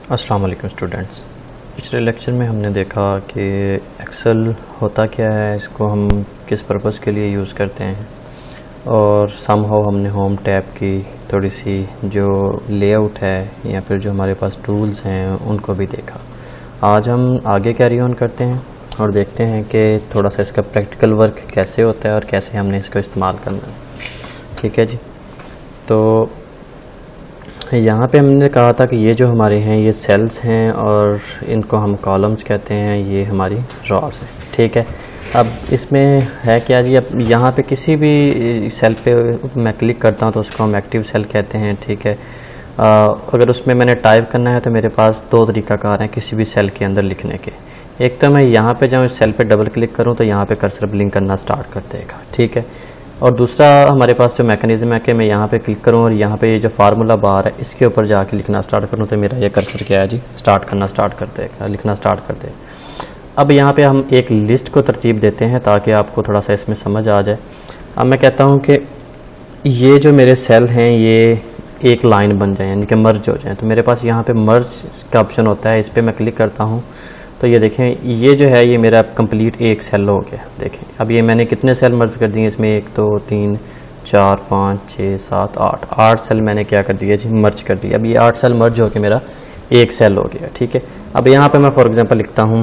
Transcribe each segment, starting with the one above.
अस्सलाम वालेकुम स्टूडेंट्स। पिछले लेक्चर में हमने देखा कि एक्सेल होता क्या है, इसको हम किस पर्पज़ के लिए यूज़ करते हैं, और समहाउ हमने होम टैब की थोड़ी सी जो लेआउट है या फिर जो हमारे पास टूल्स हैं उनको भी देखा। आज हम आगे कैरी ऑन करते हैं और देखते हैं कि थोड़ा सा इसका प्रैक्टिकल वर्क कैसे होता है और कैसे हमने इसको इस्तेमाल करना है। ठीक है जी। तो यहाँ पे हमने कहा था कि ये जो हमारे हैं ये सेल्स हैं और इनको हम कॉलम्स कहते हैं, ये हमारी रॉज है। ठीक है। अब इसमें है क्या जी, अब यहाँ पे किसी भी सेल पे मैं क्लिक करता हूँ तो उसको हम एक्टिव सेल कहते हैं। ठीक है। अगर उसमें मैंने टाइप करना है तो मेरे पास दो तरीक़ाकार हैं किसी भी सेल के अंदर लिखने के। एक तो मैं यहाँ पे जाऊँ, इस सेल पे डबल क्लिक करूँ तो यहाँ पे कर्सर ब्लिंक करना स्टार्ट कर देगा। ठीक है। और दूसरा हमारे पास जो मैकेनिज्म है कि मैं यहाँ पे क्लिक करूँ और यहाँ पे ये जो फार्मूला बार है इसके ऊपर जाके लिखना स्टार्ट करूँ तो मेरा ये कर्सर क्या है जी, स्टार्ट करना स्टार्ट कर देगा, लिखना स्टार्ट कर देगा। अब यहाँ पे हम एक लिस्ट को तरतीब देते हैं ताकि आपको थोड़ा सा इसमें समझ आ जाए। अब मैं कहता हूँ कि ये जो मेरे सेल हैं ये एक लाइन बन जाए, यानी कि मर्ज हो जाए। तो मेरे पास यहाँ पे मर्ज का ऑप्शन होता है, इस पर मैं क्लिक करता हूँ तो ये देखें, ये जो है ये मेरा कंप्लीट एक सेल हो गया। देखें अब ये मैंने कितने सेल मर्ज कर दिए इसमें, 1 2 3 4 5 6 7 8 सेल मैंने क्या कर दिया जी, मर्ज कर दिया। अब ये 8 सेल मर्ज होकर मेरा एक सेल हो गया। ठीक है। अब यहाँ पे मैं फॉर एग्जांपल लिखता हूँ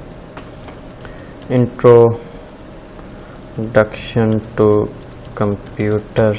introduction to computer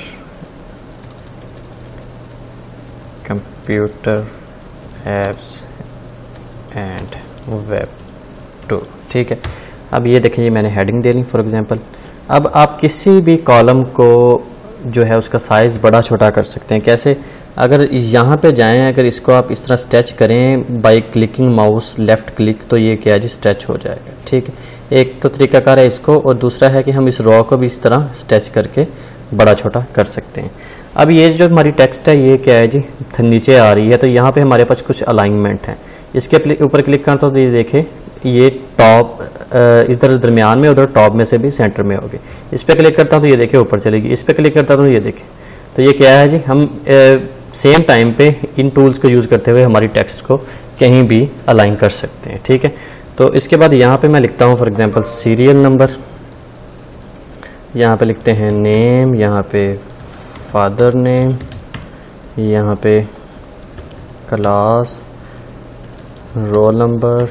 apps and web 2। ठीक है। अब ये देखें, ये मैंने हेडिंग दे ली फॉर एग्जांपल। अब आप किसी भी कॉलम को जो है उसका साइज़ बड़ा छोटा कर सकते हैं। कैसे? अगर यहाँ पे जाएं, अगर इसको आप इस तरह स्ट्रेच करें by clicking mouse left click तो ये क्या जी, स्ट्रेच हो जाएगा। ठीक है। एक तो तरीकाकार है इसको, और दूसरा है कि हम इस रो को भी इस तरह स्ट्रेच करके बड़ा छोटा कर सकते हैं। अब ये जो हमारी टेक्स्ट है ये क्या है जी, नीचे आ रही है, तो यहाँ पे हमारे पास कुछ अलाइनमेंट है। इसके ऊपर क्लिक करता हूँ तो ये देखें, ये टॉप इधर दरमियान में, उधर टॉप में से भी सेंटर में होगी। इस पर क्लिक करता हूँ तो ये देखें ऊपर चलेगी। इस पर क्लिक करता हूँ तो ये देखें, तो ये क्या है जी, हम सेम टाइम पे इन टूल्स को यूज़ करते हुए हमारी टेक्स्ट को कहीं भी अलाइन कर सकते हैं। ठीक है। तो इसके बाद यहाँ पे मैं लिखता हूँ फॉर एग्जांपल सीरियल नंबर, यहाँ पे लिखते हैं नेम, यहाँ पे फादर नेम, यहाँ पे class, roll number,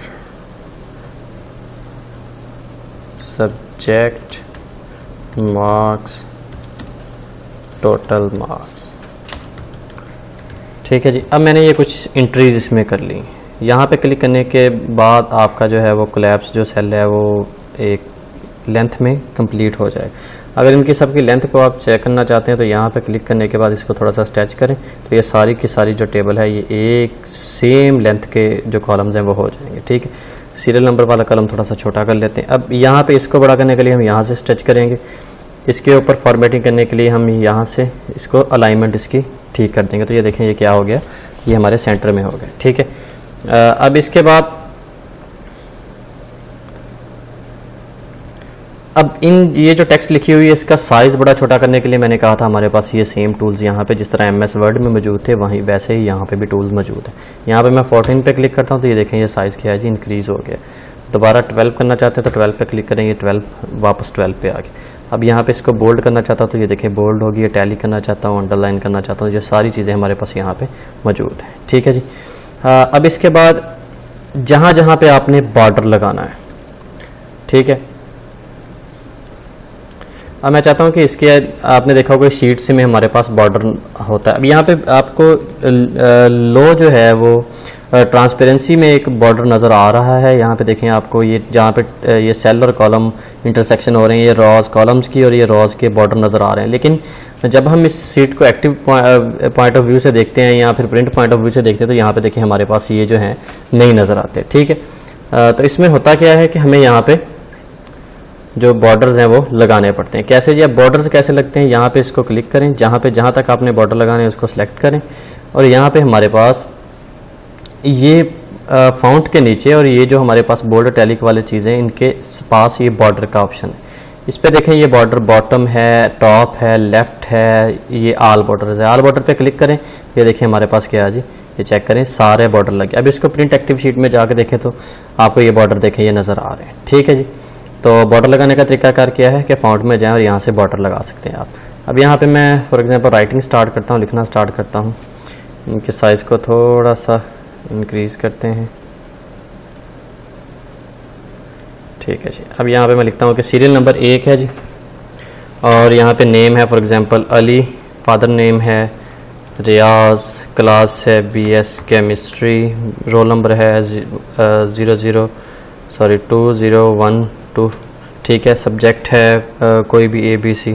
subject, marks, total marks. ठीक है जी। अब मैंने ये कुछ एंट्रीज इसमें कर ली। यहाँ पे क्लिक करने के बाद आपका जो है वो कोलैप्स जो सेल है वो एक लेंथ में कंप्लीट हो जाएगा। अगर इनकी सबकी लेंथ को आप चेक करना चाहते हैं तो यहाँ पे क्लिक करने के बाद इसको थोड़ा सा स्ट्रेच करें तो ये सारी की सारी जो टेबल है ये एक सेम लेंथ के जो कॉलम्स हैं वो हो जाएंगे। ठीक है। सीरियल नंबर वाला कॉलम थोड़ा सा छोटा कर लेते हैं। अब यहाँ पे इसको बड़ा करने के लिए हम यहाँ से स्ट्रेच करेंगे, इसके ऊपर फॉर्मेटिंग करने के लिए हम यहाँ से इसको अलाइनमेंट इसकी ठीक कर देंगे। तो ये देखें, ये क्या हो गया, ये हमारे सेंटर में हो गया। ठीक है। अब इसके बाद अब ये जो टेक्स्ट लिखी हुई है इसका साइज़ बड़ा छोटा करने के लिए मैंने कहा था हमारे पास ये सेम टूल्स यहाँ पे जिस तरह MS वर्ड में मौजूद थे वहीं वैसे ही यहाँ पे भी टूल्स मौजूद हैं। यहाँ पे मैं 14 पे क्लिक करता हूँ तो ये देखें, ये साइज़ क्या है जी, इंक्रीज़ हो गया। दोबारा 12 करना चाहते हैं तो 12 पे क्लिक करेंगे, 12 वापस 12 पे आ गया। अब यहाँ पे इसको बोल्ड करना चाहता हूँ तो ये देखें बोल्ड होगी, इटैलिक करना चाहता हूँ, अंडरलाइन करना चाहता हूँ, ये सारी चीज़ें हमारे पास यहाँ पे मौजूद हैं। ठीक है जी। अब इसके बाद जहाँ जहाँ पे आपने बॉर्डर लगाना है, ठीक है। अब मैं चाहता हूँ कि इसके आपने देखा होगा शीट से में हमारे पास बॉर्डर होता है। अब यहाँ पे आपको लो जो है वो ट्रांसपेरेंसी में एक बॉर्डर नज़र आ रहा है। यहाँ पे देखें आपको ये जहाँ पे ये सेल और कॉलम इंटरसेक्शन हो रहे हैं, ये रॉज कॉलम्स की और ये रॉज के बॉर्डर नज़र आ रहे हैं। लेकिन जब हम इस शीट को एक्टिव पॉइंट ऑफ व्यू से देखते हैं या फिर प्रिंट पॉइंट ऑफ व्यू से देखते हैं तो यहाँ पे देखें हमारे पास ये जो हैं नहीं नज़र आते। ठीक है। तो इसमें होता क्या है कि हमें यहाँ पे जो बॉर्डर्स हैं वो लगाने पड़ते हैं। कैसे जी? अब बॉर्डर्स कैसे लगते हैं, यहाँ पे इसको क्लिक करें, जहाँ तक आपने बॉर्डर लगाने हैं उसको सिलेक्ट करें और यहाँ पे हमारे पास ये फाउंट के नीचे और ये जो हमारे पास बोल्ड इटैलिक वाली चीज़ें इनके पास ये बॉर्डर का ऑप्शन है। इस पे देखें ये बॉर्डर बॉटम है, टॉप है, लेफ्ट है, ये आल बॉर्डर है। आल बॉर्डर पे क्लिक करें, ये देखें हमारे पास क्या है जी, ये चेक करें सारे बॉर्डर लगे। अब इसको प्रिंट एक्टिव शीट में जाकर देखें तो आपको ये बॉर्डर देखें ये नज़र आ रहे हैं, ठीक है जी। तो बॉर्डर लगाने का तरीकाकार क्या है कि फ़ॉन्ट में जाएं और यहाँ से बॉर्डर लगा सकते हैं आप। अब यहाँ पे मैं फॉर एग्जांपल राइटिंग स्टार्ट करता हूँ, लिखना स्टार्ट करता हूँ। इनके साइज़ को थोड़ा सा इंक्रीज़ करते हैं, ठीक है जी। अब यहाँ पे मैं लिखता हूँ कि सीरियल नंबर 1 है जी, और यहाँ पे नेम है for example Ali, father name है रियाज, क्लास है BS केमिस्ट्री, रोल नंबर है 2012, ठीक है। सब्जेक्ट है कोई भी ABC।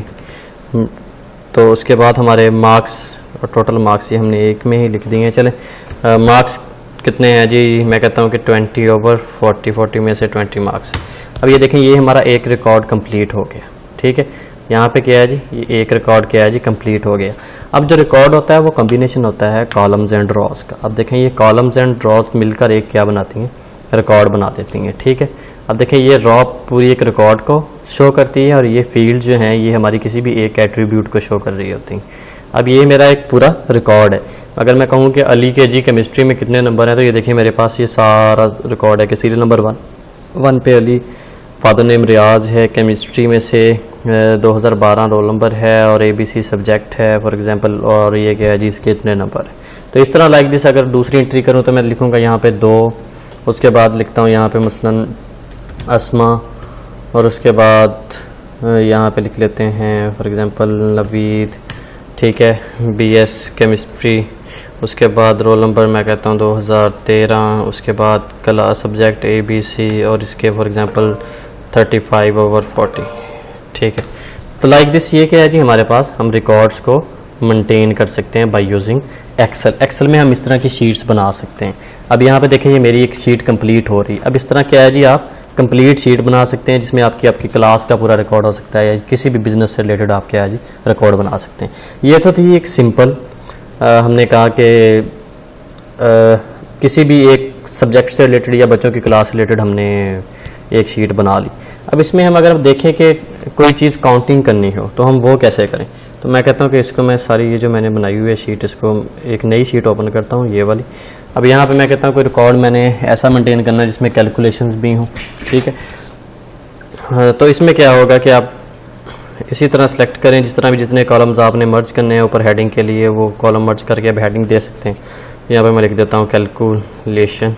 तो उसके बाद हमारे मार्क्स और टोटल मार्क्स ये हमने एक में ही लिख दिए हैं। चलें मार्क्स कितने हैं जी, मैं कहता हूँ कि 20/40, 40 में से 20 मार्क्स। अब ये देखें ये हमारा एक रिकॉर्ड कंप्लीट हो गया, ठीक है। यहाँ पे क्या है जी, ये एक रिकॉर्ड क्या है जी, कंप्लीट हो गया। अब जो रिकॉर्ड होता है वो कॉम्बिनेशन होता है कॉलम्स एंड ड्रॉज का। अब देखें ये कॉलम्स एंड ड्रॉज मिलकर एक क्या बनाती हैं, रिकॉर्ड बना देती हैं, ठीक है। अब देखें ये रॉ पूरी एक रिकॉर्ड को शो करती है और ये फील्ड जो हैं ये हमारी किसी भी एक एट्रीब्यूट को शो कर रही होती हैं। अब ये मेरा एक पूरा रिकॉर्ड है। अगर मैं कहूँ कि अली के जी केमिस्ट्री में कितने नंबर हैं, तो ये देखिए मेरे पास ये सारा रिकॉर्ड है कि सीरियल नंबर 1 पे अली, फादर नेम रियाज है, केमिस्ट्री में से 2012 रोल नंबर है और ABC सब्जेक्ट है फॉर एग्जांपल, और ये क्या है जी इसके इतने नंबर है। तो इस तरह लाइक दिस अगर दूसरी एंट्री करूँ तो मैं लिखूँगा यहाँ पे 2, उसके बाद लिखता हूँ यहाँ पे मसलन अस्मा, और उसके बाद यहाँ पे लिख लेते हैं फॉर एग्जांपल नवीद, ठीक है, BS केमिस्ट्री, उसके बाद रोल नंबर मैं कहता हूँ 2013, उसके बाद क्लास सब्जेक्ट ABC और इसके फॉर एग्जांपल 35/40, ठीक है। तो लाइक दिस ये क्या है जी हमारे पास हम रिकॉर्ड्स को मेंटेन कर सकते हैं बाय यूजिंग एक्सेल में हम इस तरह की शीट्स बना सकते हैं। अब यहाँ पे देखें ये मेरी एक शीट कंप्लीट हो रही है। अब इस तरह क्या है जी आप कंप्लीट शीट बना सकते हैं जिसमें आपकी क्लास का पूरा रिकॉर्ड हो सकता है या किसी भी बिजनेस से रिलेटेड आप क्या है जी रिकॉर्ड बना सकते हैं। ये तो थी एक सिंपल हमने कहा कि किसी भी एक सब्जेक्ट से रिलेटेड या बच्चों की क्लास से रिलेटेड हमने एक शीट बना ली। अब इसमें हम अगर देखें कि कोई चीज़ काउंटिंग करनी हो तो हम वो कैसे करें, तो मैं कहता हूँ कि इसको मैं सारी ये जो मैंने बनाई हुई है शीट, इसको एक नई शीट ओपन करता हूँ ये वाली। अब यहाँ पे मैं कहता हूँ कोई रिकॉर्ड मैंने ऐसा मेंटेन करना है जिसमें कैलकुलेशंस भी हों, ठीक है। तो इसमें क्या होगा कि आप इसी तरह सेलेक्ट करें जिस तरह भी जितने कॉलम्स आपने मर्ज करने हैं ऊपर हेडिंग के लिए वो कॉलम मर्ज करके आप हेडिंग दे सकते हैं। यहाँ पे मैं लिख देता हूँ कैलकुलेशन,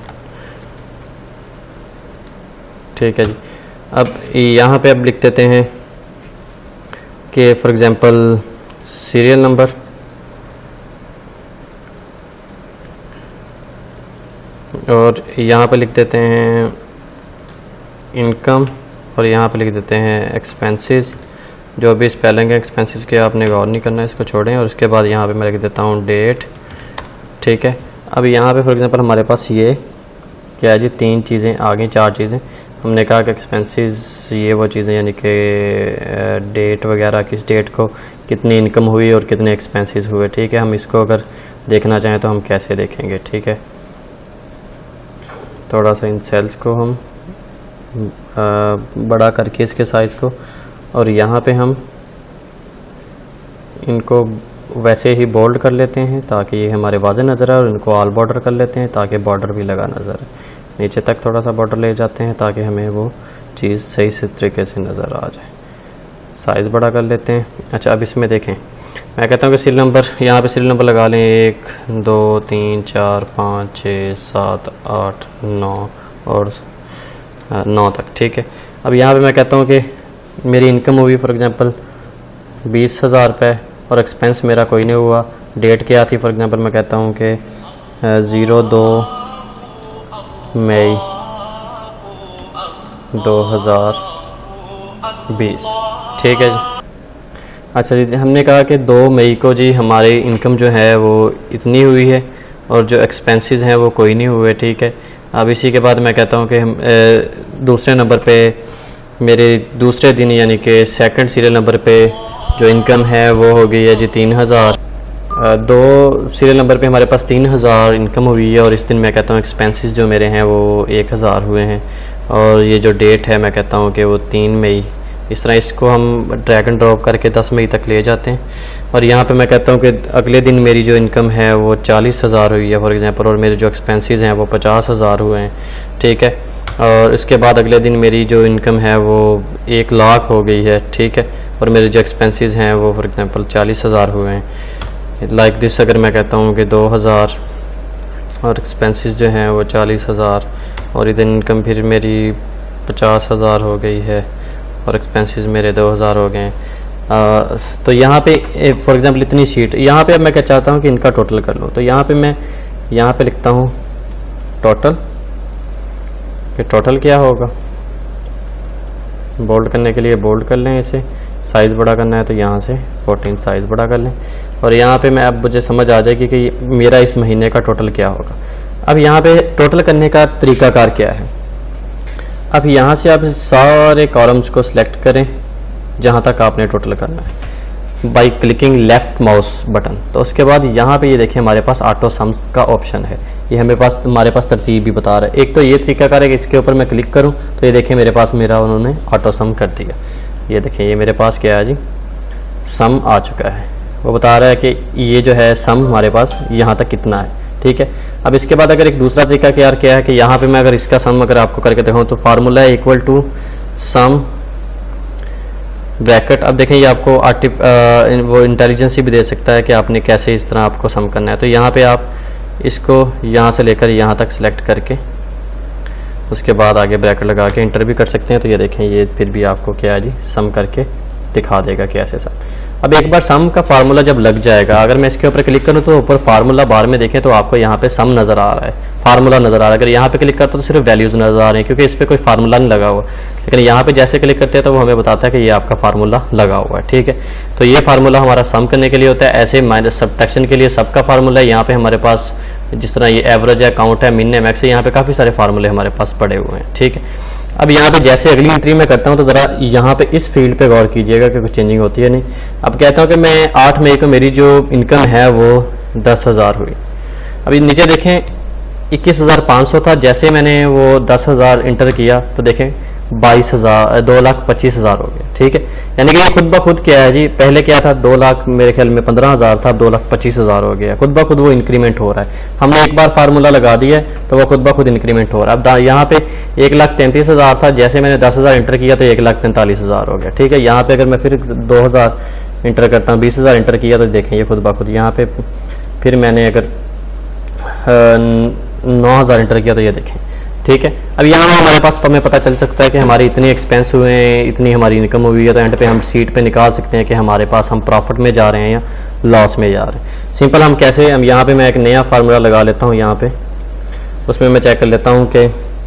ठीक है जी। अब यहाँ पे अब लिख देते हैं कि फॉर एग्जांपल सीरियल नंबर, और यहाँ पे लिख देते हैं इनकम, और यहाँ पे लिख देते हैं एक्सपेंसेस। जो भी स्पेलिंग है एक्सपेंसेस के आपने गौर नहीं करना है, इसको छोड़ें। और उसके बाद यहाँ पे मैं लिख देता हूँ डेट, ठीक है। अब यहाँ पे फॉर एग्जांपल हमारे पास ये क्या है जी 3 चीज़ें आ गई, 4 चीज़ें। हमने कहा कि एक्सपेंसेस ये वो चीज़ें यानी कि डेट वगैरह, किस डेट को कितनी इनकम हुई और कितने एक्सपेंसेस हुए, ठीक है। हम इसको अगर देखना चाहें तो हम कैसे देखेंगे, ठीक है। थोड़ा सा इन सेल्स को हम बड़ा करके इसके साइज़ को, और यहाँ पे हम इनको वैसे ही बोल्ड कर लेते हैं ताकि ये हमारे वाज़े नज़र आए, और इनको ऑल बॉर्डर कर लेते हैं ताकि बॉर्डर भी लगा नज़र आए। नीचे तक थोड़ा सा बॉर्डर ले जाते हैं ताकि हमें वो चीज़ सही से तरीके से नज़र आ जाए। साइज़ बड़ा कर लेते हैं। अच्छा, अब इसमें देखें मैं कहता हूँ कि सीरियल नंबर, यहाँ पे सीरियल नंबर लगा लें 1 2 3 4 5 6 7 8 9 और 9 तक, ठीक है। अब यहाँ पे मैं कहता हूँ कि मेरी इनकम हुई फॉर एग्जांपल 20,000 रुपये और एक्सपेंस मेरा कोई नहीं हुआ। डेट क्या थी फॉर एग्जांपल मैं कहता हूँ कि 02 मई 2020, ठीक है जी। अच्छा जी, हमने कहा कि 2 मई को जी हमारी इनकम जो है वो इतनी हुई है और जो एक्सपेंसेस हैं वो कोई नहीं हुए, ठीक है। अब इसी के बाद मैं कहता हूँ कि हम दूसरे नंबर पे मेरे दूसरे दिन यानी कि सेकंड सीरियल नंबर पे जो इनकम है वो हो गई है जी 3,000। 2 सीरियल नंबर पे हमारे पास 3,000 इनकम हुई है और इस दिन मैं कहता हूँ एक्सपेंसेस जो मेरे हैं वो 1,000 हुए हैं। और ये जो डेट है मैं कहता हूँ कि वो 3 मई इस तरह इसको हम ड्रैग एंड ड्रॉप करके 10 मई तक ले जाते हैं। और यहाँ पे मैं कहता हूँ कि अगले दिन मेरी जो इनकम है वो 40,000 हुई है फॉर एग्जांपल, और मेरे जो एक्सपेंसेस हैं वो 50,000 हुए हैं, ठीक है। और इसके बाद अगले दिन मेरी जो इनकम है वो 1 लाख हो गई है, ठीक है, और मेरे जो एक्सपेंसेस हैं वो फॉर एग्जांपल 40,000 हुए हैं। लाइक दिस अगर मैं कहता हूँ कि 2,000 और एक्सपेंसेस जो हैं वो 40,000 और इधर इनकम फिर मेरी 50,000 हो गई है और एक्सपेंसेस मेरे 2,000 हो गए हैं। तो यहाँ पे फॉर एग्जांपल इतनी शीट, यहाँ पे अब मैं क्या चाहता हूँ कि इनका टोटल कर लूँ। तो यहाँ पे मैं यहाँ पे लिखता हूँ टोटल, फिर टोटल क्या होगा, बोल्ड करने के लिए बोल्ड कर लें, इसे साइज़ बड़ा करना है तो यहाँ से 14 साइज़ बड़ा कर लें। और यहाँ पे मैं अब मुझे समझ आ जाएगी कि मेरा इस महीने का टोटल क्या होगा। अब यहाँ पे टोटल करने का तरीकाकार क्या है। अब यहाँ से आप सारे कॉलम्स को सिलेक्ट करें जहाँ तक आपने टोटल करना है by clicking left mouse button. तो उसके बाद यहाँ पे ये देखिए हमारे पास ऑटो सम्स का ऑप्शन है, ये हमारे पास तरतीब भी बता रहा है। एक तो ये तरीकाकार है कि इसके ऊपर मैं क्लिक करूँ तो ये देखिए मेरे पास उन्होंने ऑटो सम कर दिया। ये देखिए ये मेरे पास क्या है जी, सम आ चुका है, वो बता रहा है कि ये जो है सम हमारे पास यहाँ तक कितना है, ठीक है। अब इसके बाद अगर एक दूसरा तरीका क्या है कि यहाँ पे मैं अगर इसका सम अगर आपको करके दिखाऊँ तो फार्मूला है इक्वल टू सम ब्रैकेट। अब देखें ये आपको वो इंटेलिजेंसी भी दे सकता है कि आपने कैसे इस तरह आपको सम करना है। तो यहाँ पे आप इसको यहाँ से लेकर यहाँ तक सिलेक्ट करके उसके बाद आगे ब्रैकेट लगा के इंटर भी कर सकते हैं। तो ये देखें ये फिर भी आपको क्या है जी सम करके दिखा देगा कैसे सम। अब एक बार सम का फार्मूला जब लग जाएगा, अगर मैं इसके ऊपर क्लिक करूँ तो ऊपर फार्मूला बार में देखें तो आपको यहाँ पे सम नज़र आ रहा है, फार्मूला नज़र आ रहा है। अगर यहाँ पे क्लिक करते तो सिर्फ वैल्यूज़ नज़र आ रहे हैं क्योंकि इस पर कोई फार्मूला नहीं लगा हुआ, लेकिन यहाँ पे जैसे क्लिक करते हैं तो वो हमें बताता है कि ये आपका फार्मूला लगा हुआ है, ठीक है। तो ये फार्मूला हमारा सम करने के लिए होता है। ऐसे माइनस सब्ट्रैक्शन के लिए सब का फार्मूला है। यहाँ पे हमारे पास जिस तरह ये एवरेज है, काउंट है, मिन है, मैक्स है, यहाँ पे काफ़ी सारे फार्मूले हमारे पास पड़े हुए हैं, ठीक है। अब यहाँ पे जैसे अगली एंट्री में करता हूँ तो ज़रा यहाँ पे इस फील्ड पे गौर कीजिएगा कि कुछ चेंजिंग होती है नहीं। अब कहता हूँ कि मैं 8 मई को मेरी जो इनकम है वो 10,000 हुई। अभी नीचे देखें 21,500 था, जैसे मैंने वो 10,000 इंटर किया तो देखें 2,25,000 हो गया, ठीक है। यानी कि ये खुद ब खुद क्या है जी, पहले क्या था 2 लाख मेरे ख्याल में 15,000 था, 2,25,000 हो गया। खुद ब खुद वो इंक्रीमेंट हो रहा है। हमने एक बार फार्मूला लगा दिया है तो वो खुद ब खुद इंक्रीमेंट हो रहा है। अब यहाँ पे 1,33,000 था, जैसे मैंने 10,000 इंटर किया तो 1,45,000 हो गया, ठीक है। यहाँ पे अगर मैं फिर 2,000 इंटर करता हूँ, 20,000 इंटर किया तो देखें ये खुद ब खुद यहाँ पे फिर मैंने अगर 9,000 इंटर किया तो ये देखें, ठीक है। अब यहाँ हमारे पास हमें पता चल सकता है कि हमारे इतने एक्सपेंस हुए हैं, इतनी हमारी इनकम हुई है। तो एंड पे हम सीट पे निकाल सकते हैं कि हमारे पास हम प्रॉफिट में जा रहे हैं या लॉस में जा रहे हैं। सिंपल हम कैसे, हम यहाँ पे मैं एक नया फार्मूला लगा लेता हूँ, यहाँ पे उसमें मैं चेक कर लेता हूँ कि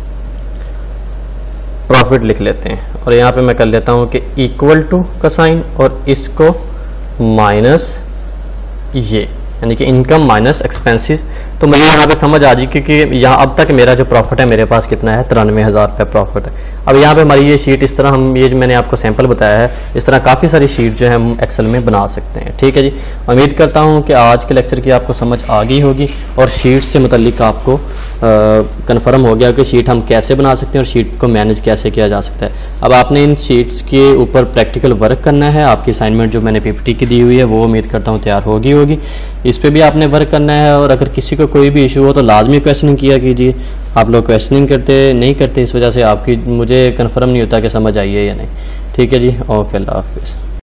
प्रॉफिट लिख लेते हैं और यहाँ पे मैं कर लेता हूँ कि इक्वल टू का साइन और इसको माइनस ये, यानी कि इनकम माइनस एक्सपेंसेस। तो मुझे यहाँ पे समझ आ जाए क्योंकि यहाँ अब तक मेरा जो प्रॉफिट है मेरे पास कितना है, 93,000 रुपये प्रॉफिट है। अब यहाँ पे हमारी ये शीट इस तरह हम ये जो मैंने आपको सैंपल बताया है, इस तरह काफ़ी सारी शीट जो है हम एक्सेल में बना सकते हैं, ठीक है जी। उम्मीद करता हूँ कि आज के लेक्चर की आपको समझ आ गई होगी और शीट से मुतल्लिक आपको कन्फर्म हो गया कि शीट हम कैसे बना सकते हैं और शीट को मैनेज कैसे किया जा सकता है। अब आपने इन शीट्स के ऊपर प्रैक्टिकल वर्क करना है। आपकी असाइनमेंट जो मैंने पीपीटी की दी हुई है वो उम्मीद करता हूँ तैयार होगी। इस पर भी आपने वर्क करना है और अगर किसी को कोई भी इशू हो तो लाजमी क्वेश्चनिंग किया कीजिए। आप लोग क्वेश्चनिंग नहीं करते, इस वजह से आपकी मुझे कन्फर्म नहीं होता कि समझ आई है या नहीं, ठीक है जी। ओके, अल्लाह हाफिज़।